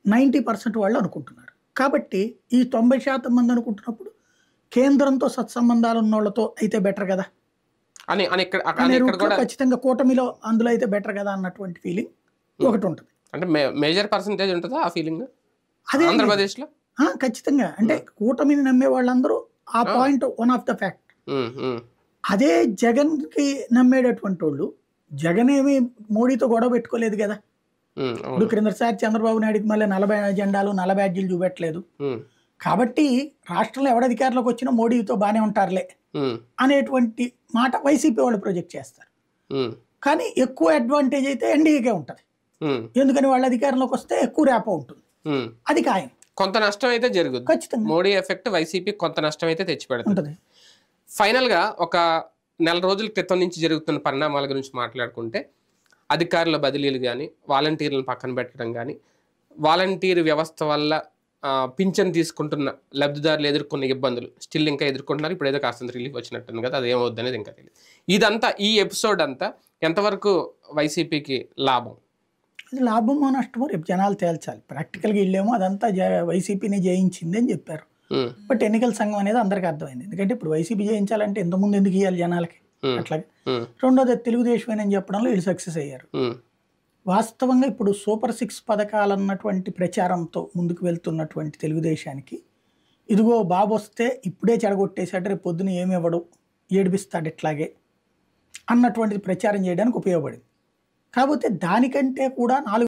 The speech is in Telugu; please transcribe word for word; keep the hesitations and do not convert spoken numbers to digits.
నైంటీ పర్సెంట్ వాళ్ళు అనుకుంటున్నారు. కాబట్టి ఈ తొంభై శాతం మంది అనుకుంటున్నప్పుడు కేంద్రంతో సత్సంబంధాలు ఉన్న వాళ్ళతో అయితే బెటర్ కదా అని అని ఇక్కడ అనే అని ఇక్కడ రూట్లో కూడా ఖచ్చితంగా కూటమిలో అందులో అయితే బెటర్ కదా అన్నటువంటి ఫీలింగ్ ఒకటి ఉంటుంది. అంటే మేజర్ పర్సెంటేజ్ ఉంటుందా ఆ ఫీలింగ్ అదే ఆంధ్రప్రదేశ్ లో? ఆ, ఖచ్చితంగా. అంటే కూటమిని నమ్మే వాళ్ళందరూ ఆ point one of the fact. Um, um, అదే జగన్ కి నమ్మేటటువంటి వాళ్ళు జగన్ ఏమి మోడీతో గొడవ పెట్టుకోలేదు కదా. ఉమ్, ఇప్పుడు అవును. క్రిందసారి చంద్రబాబు నాయుడుకి మళ్ళీ నలభై జెండాలు నలభై బ్యాడ్జీలు చూపెట్టలేదు. ఉమ్, కాబట్టి రాష్ట్రంలో ఎవడ అధికారంలోకి వచ్చినా మోడీతో బాగానే ఉంటారులే ఉమ్, అనేటువంటి మాట వైసీపీ వాళ్ళు ప్రొజెక్ట్ చేస్తారు. ఉమ్, కానీ ఎక్కువ అడ్వాంటేజ్ అయితే ఎన్డీఏకే ఉంటుంది. ఉమ్, ఎందుకని వాళ్ళ అధికారంలోకి వస్తే ఎక్కువ రేప ఉంటుంది. ఉమ్. అది ఖాయం. కొంత నష్టం అయితే జరుగుతుంది. ఖచ్చితంగా మోడీ ఎఫెక్ట్ వైసీపీ కొంత నష్టం అయితే తెచ్చిపెడుతుంది. ఉంటుంది. ఫైనల్ గా ఒక నెల రోజుల క్రితం నుంచి జరుగుతున్న పరిణామాల గురించి మాట్లాడుకుంటే అధికారుల బదిలీలు కానీ వాలంటీర్లను పక్కన పెట్టడం కానీ వాలంటీర్ వ్యవస్థ వల్ల ఆ, పింఛన్ తీసుకుంటున్న లబ్ధిదారులు ఎదుర్కొన్న ఇబ్బందులు స్టిల్ ఇంకా ఎదుర్కొంటున్నారు. ఇప్పుడు ఏదో కాస్త రిలీఫ్ వచ్చినట్టుంది కదా, అది ఏమవుద్ది అనేది ఇంకా తెలియదు. ఇదంతా ఈ ఎపిసోడ్ అంతా ఎంతవరకు వైసీపీకి లాభం? అది లాభమో నష్టమో రేపు జనాలు తేల్చాలి. ప్రాక్టికల్గా వీళ్ళేమో అదంతా జ వైసీపీని జయించింది అని చెప్పారు. ఉమ్, బట్ ఎన్నికల సంఘం అనేది అందరికీ అర్థమైంది. ఎందుకంటే ఇప్పుడు వైసీపీ జయించాలంటే ఇంతకుముందు ఎందుకు ఇవ్వాలి జనాలకి ఉమ్, అట్లాగే. ఉమ్, రెండోది తెలుగుదేశమేనని చెప్పడంలో వీళ్ళు సక్సెస్ అయ్యారు. ఉమ్, వాస్తవంగా ఇప్పుడు సూపర్ సిక్స్ పథకాలు అన్నటువంటి ప్రచారంతో ముందుకు వెళ్తున్నటువంటి తెలుగుదేశానికి ఇదిగో బాబు వస్తే ఇప్పుడే చెడగొట్టేసాడు, రేపు పొద్దున ఏమి ఇవ్వడు, ఏడిపిస్తాడు ఇట్లాగే అన్నటువంటిది ప్రచారం చేయడానికి ఉపయోగపడింది. కాకపోతే దానికంటే కూడా నాలుగు